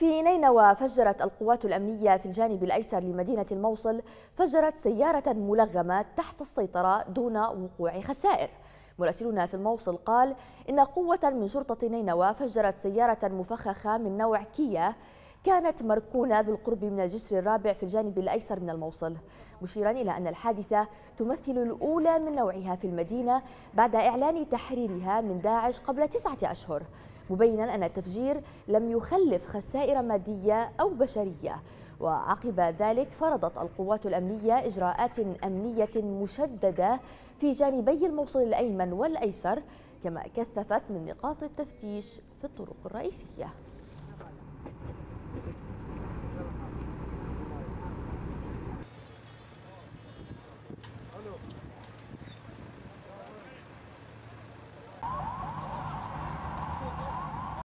في نينوى فجرت القوات الأمنية في الجانب الأيسر لمدينة الموصل سيارة ملغمة تحت السيطرة دون وقوع خسائر. مراسلنا في الموصل قال إن قوة من شرطة نينوى فجرت سيارة مفخخة من نوع كيا كانت مركونة بالقرب من الجسر الرابع في الجانب الأيسر من الموصل، مشيرا إلى أن الحادثة تمثل الأولى من نوعها في المدينة بعد إعلان تحريرها من داعش قبل 9 أشهر، مبينا أن التفجير لم يخلف خسائر مادية أو بشرية. وعقب ذلك فرضت القوات الأمنية إجراءات أمنية مشددة في جانبي الموصل الأيمن والأيسر، كما كثفت من نقاط التفتيش في الطرق الرئيسية.